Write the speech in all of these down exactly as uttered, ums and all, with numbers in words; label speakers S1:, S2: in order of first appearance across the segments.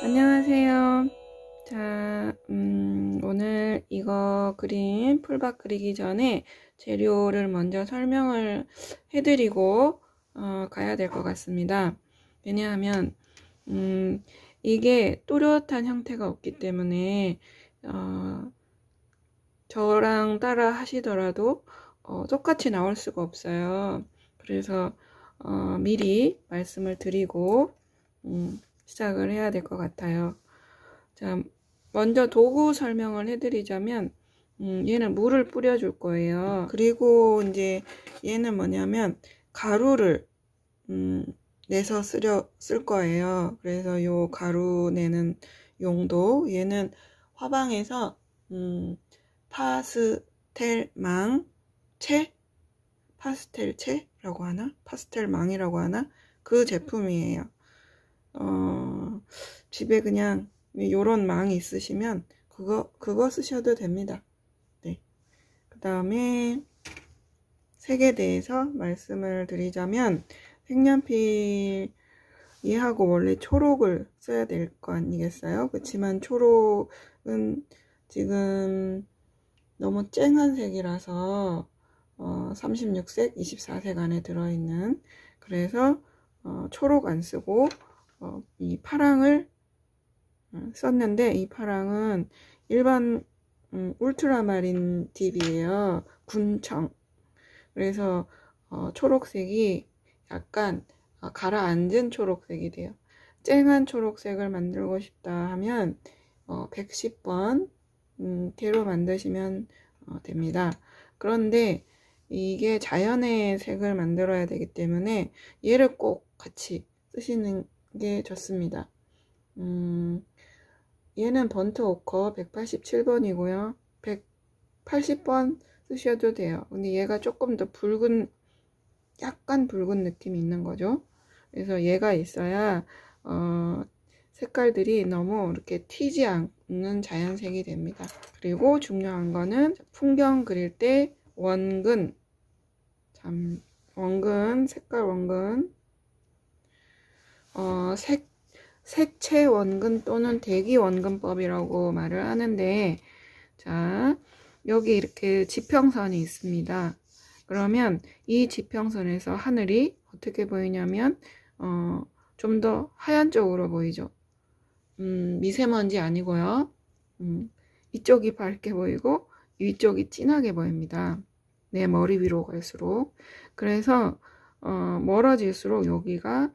S1: 안녕하세요. 자, 음, 오늘 이거 그림 풀밭 그리기 전에 재료를 먼저 설명을 해드리고 어, 가야 될 것 같습니다. 왜냐하면 음, 이게 또렷한 형태가 없기 때문에 어, 저랑 따라 하시더라도 어, 똑같이 나올 수가 없어요. 그래서 어, 미리 말씀을 드리고 음, 시작을 해야 될 것 같아요. 자, 먼저 도구 설명을 해드리자면 음, 얘는 물을 뿌려줄 거예요. 그리고 이제 얘는 뭐냐면 가루를 음, 내서 쓰려 쓸 거예요. 그래서 요 가루 내는 용도, 얘는 화방에서 음, 파스텔망 채? 파스텔 채라고 하나? 파스텔 망이라고 하나? 그 제품이에요. 어, 집에 그냥 요런 망이 있으시면 그거 그거 쓰셔도 됩니다. 네. 그 다음에 색에 대해서 말씀을 드리자면 색연필 얘하고 원래 초록을 써야 될 거 아니겠어요? 그렇지만 초록은 지금 너무 쨍한 색이라서 어, 삼십육 색, 이십사 색 안에 들어있는, 그래서 어, 초록 안 쓰고 어, 이 파랑을 썼는데, 이 파랑은 일반 음, 울트라마린 딥이에요. 군청. 그래서 어, 초록색이 약간 어, 가라앉은 초록색이 돼요. 쨍한 초록색을 만들고 싶다 하면 어, 백십 번 음, 대로 만드시면 어, 됩니다. 그런데 이게 자연의 색을 만들어야 되기 때문에 얘를 꼭 같이 쓰시는 게 좋습니다. 음, 얘는 번트 오커 백팔십칠 번이고요. 백팔십 번 쓰셔도 돼요. 근데 얘가 조금 더 붉은, 약간 붉은 느낌이 있는 거죠. 그래서 얘가 있어야 어, 색깔들이 너무 이렇게 튀지 않는 자연색이 됩니다. 그리고 중요한 거는 풍경 그릴 때 원근, 참 원근, 색깔 원근, 어, 색 색채 원근 또는 대기 원근법이라고 말을 하는데, 자, 여기 이렇게 지평선이 있습니다. 그러면 이 지평선에서 하늘이 어떻게 보이냐면 어, 좀 더 하얀 쪽으로 보이죠. 음, 미세먼지 아니고요. 음, 이쪽이 밝게 보이고 위쪽이 진하게 보입니다. 내 머리 위로 갈수록. 그래서 어, 멀어질수록 여기가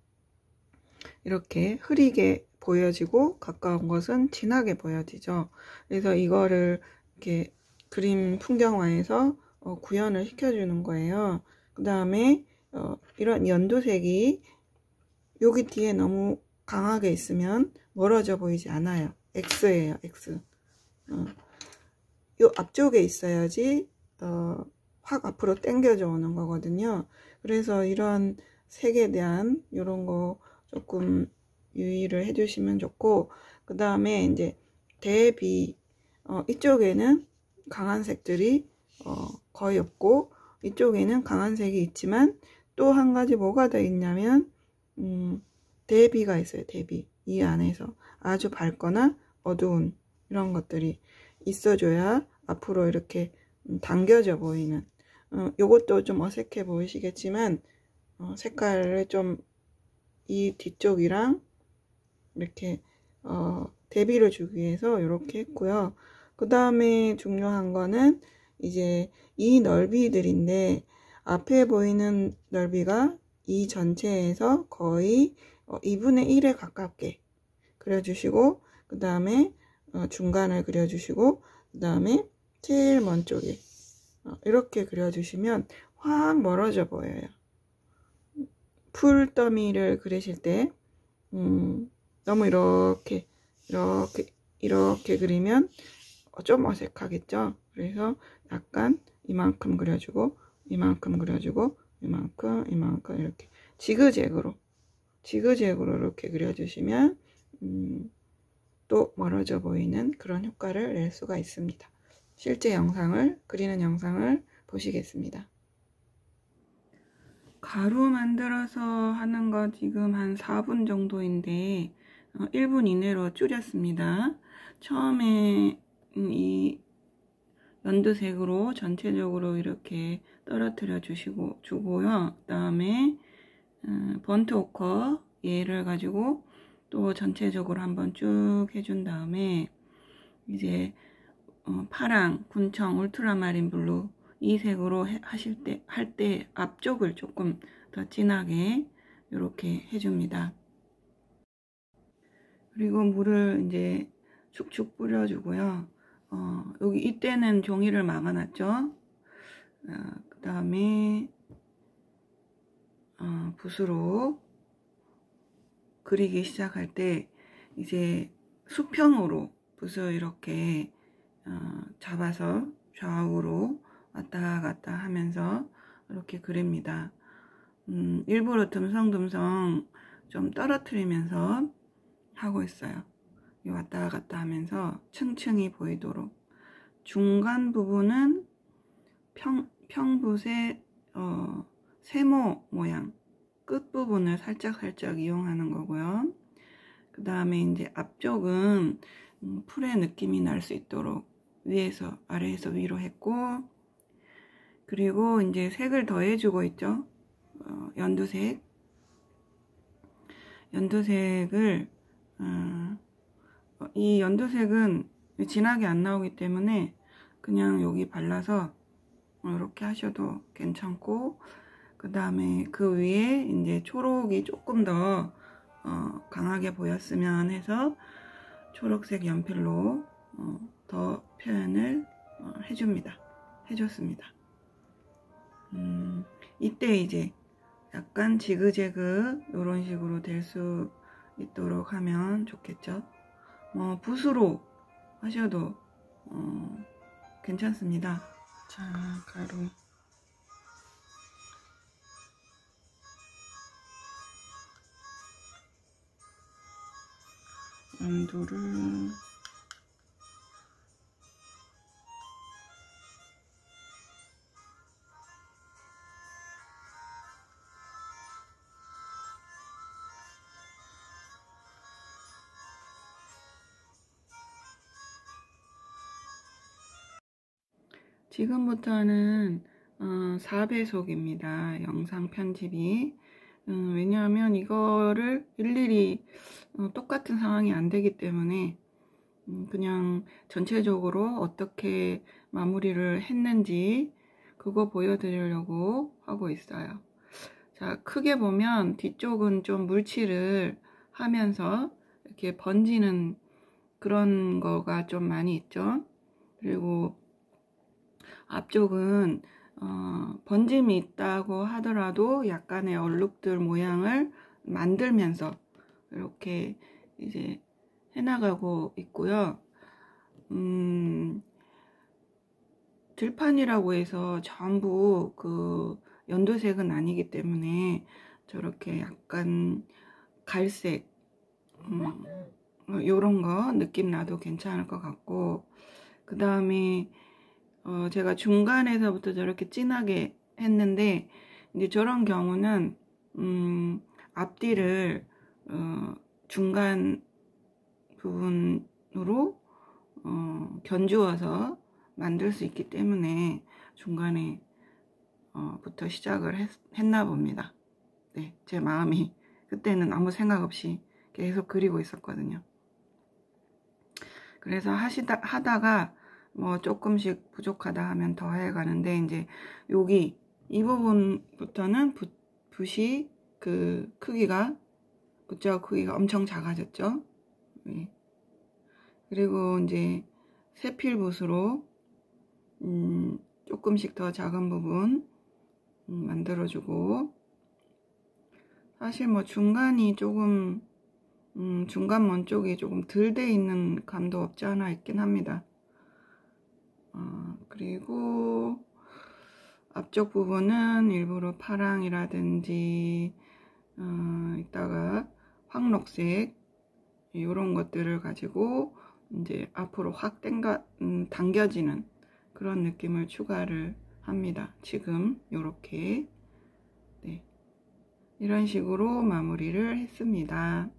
S1: 이렇게 흐리게 보여지고 가까운 것은 진하게 보여지죠. 그래서 이거를 이렇게 그림 풍경화에서 어, 구현을 시켜주는 거예요. 그 다음에 어, 이런 연두색이 여기 뒤에 너무 강하게 있으면 멀어져 보이지 않아요. X예요, X. 어, 요 앞쪽에 있어야지 어, 확 앞으로 당겨져 오는 거거든요. 그래서 이런 색에 대한 이런 거 조금 유의를 해주시면 좋고, 그 다음에 이제 대비 어, 이쪽에는 강한 색들이 어, 거의 없고 이쪽에는 강한 색이 있지만 또 한 가지 뭐가 더 있냐면 음, 대비가 있어요. 대비. 이 안에서 아주 밝거나 어두운 이런 것들이 있어줘야 앞으로 이렇게 당겨져 보이는, 어, 요것도 좀 어색해 보이시겠지만 어, 색깔을 좀 이 뒤쪽이랑 이렇게 어, 대비를 주기 위해서 이렇게 했고요. 그 다음에 중요한 거는 이제 이 넓이들인데, 앞에 보이는 넓이가 이 전체에서 거의 어, 이분의 일에 가깝게 그려주시고, 그 다음에 어, 중간을 그려주시고, 그 다음에 제일 먼 쪽에 어, 이렇게 그려주시면 확 멀어져 보여요. 풀 더미를 그리실 때 음, 너무 이렇게 이렇게 이렇게 그리면 좀 어색하겠죠. 그래서 약간 이만큼 그려주고 이만큼 그려주고 이만큼 이만큼 이렇게 지그재그로 지그재그로 이렇게 그려주시면 음, 또 멀어져 보이는 그런 효과를 낼 수가 있습니다. 실제 영상을 그리는 영상을 보시겠습니다. 가루 만들어서 하는 거 지금 한 사 분 정도인데 일 분 이내로 줄였습니다. 처음에 이 연두색으로 전체적으로 이렇게 떨어뜨려 주시고 주고요. 그 다음에 번트 오커 얘를 가지고 또 전체적으로 한번 쭉 해준 다음에 이제 파랑, 군청, 울트라마린 블루 이 색으로 하실 때 할 때 앞쪽을 조금 더 진하게 이렇게 해줍니다. 그리고 물을 이제 축축 뿌려주고요. 어, 여기 이때는 종이를 막아놨죠. 어, 그 다음에 어, 붓으로 그리기 시작할 때 이제 수평으로 붓을 이렇게 어, 잡아서 좌우로 왔다 갔다 하면서 이렇게 그립니다. 음, 일부러 듬성듬성 좀 떨어뜨리면서 하고 있어요. 왔다 갔다 하면서 층층이 보이도록. 중간 부분은 평, 평붓의 어, 세모 모양 끝부분을 살짝살짝 이용하는 거고요. 그 다음에 이제 앞쪽은 음, 풀의 느낌이 날 수 있도록 위에서 아래에서 위로 했고, 그리고 이제 색을 더해주고 있죠. 어, 연두색 연두색을 어, 이 연두색은 진하게 안 나오기 때문에 그냥 여기 발라서 이렇게 하셔도 괜찮고, 그 다음에 그 위에 이제 초록이 조금 더 어, 강하게 보였으면 해서 초록색 연필로 어, 더 표현을 어, 해줍니다. 해줬습니다. 음, 이때 이제 약간 지그재그 이런 식으로 될 수 있도록 하면 좋겠죠. 뭐 붓으로 하셔도 어, 괜찮습니다. 자, 가루 연두를 지금부터는 어, 사 배속입니다. 영상 편집이. 음, 왜냐하면 이거를 일일이 어, 똑같은 상황이 안 되기 때문에 음, 그냥 전체적으로 어떻게 마무리를 했는지 그거 보여드리려고 하고 있어요. 자, 크게 보면 뒤쪽은 좀 물칠을 하면서 이렇게 번지는 그런 거가 좀 많이 있죠. 그리고 앞쪽은 어, 번짐이 있다고 하더라도 약간의 얼룩들 모양을 만들면서 이렇게 이제 해나가고 있고요. 음, 들판이라고 해서 전부 그 연두색은 아니기 때문에 저렇게 약간 갈색 음, 요런 거 느낌 나도 괜찮을 것 같고, 그 다음에 어, 제가 중간에서부터 저렇게 진하게 했는데 이제 저런 경우는 음, 앞뒤를 어, 중간 부분으로 어, 견주어서 만들 수 있기 때문에 중간에 어, 부터 시작을 했, 했나 봅니다. 네, 제 마음이 그때는 아무 생각 없이 계속 그리고 있었거든요. 그래서 하시다 하다가 뭐 조금씩 부족하다 하면 더 해가는데, 이제 여기 이 부분부터는 붓, 붓이 그 크기가 붓자국 크기가 엄청 작아졌죠. 네. 그리고 이제 세필 붓으로 음, 조금씩 더 작은 부분 음, 만들어주고, 사실 뭐 중간이 조금 음, 중간 먼 쪽이 조금 덜 돼 있는 감도 없지 않아 있긴 합니다. 어, 그리고 앞쪽 부분은 일부러 파랑이라든지 어, 이따가 황록색 이런 것들을 가지고 이제 앞으로 확 당겨, 음, 당겨지는 그런 느낌을 추가를 합니다. 지금 이렇게 네, 이런 식으로 마무리를 했습니다.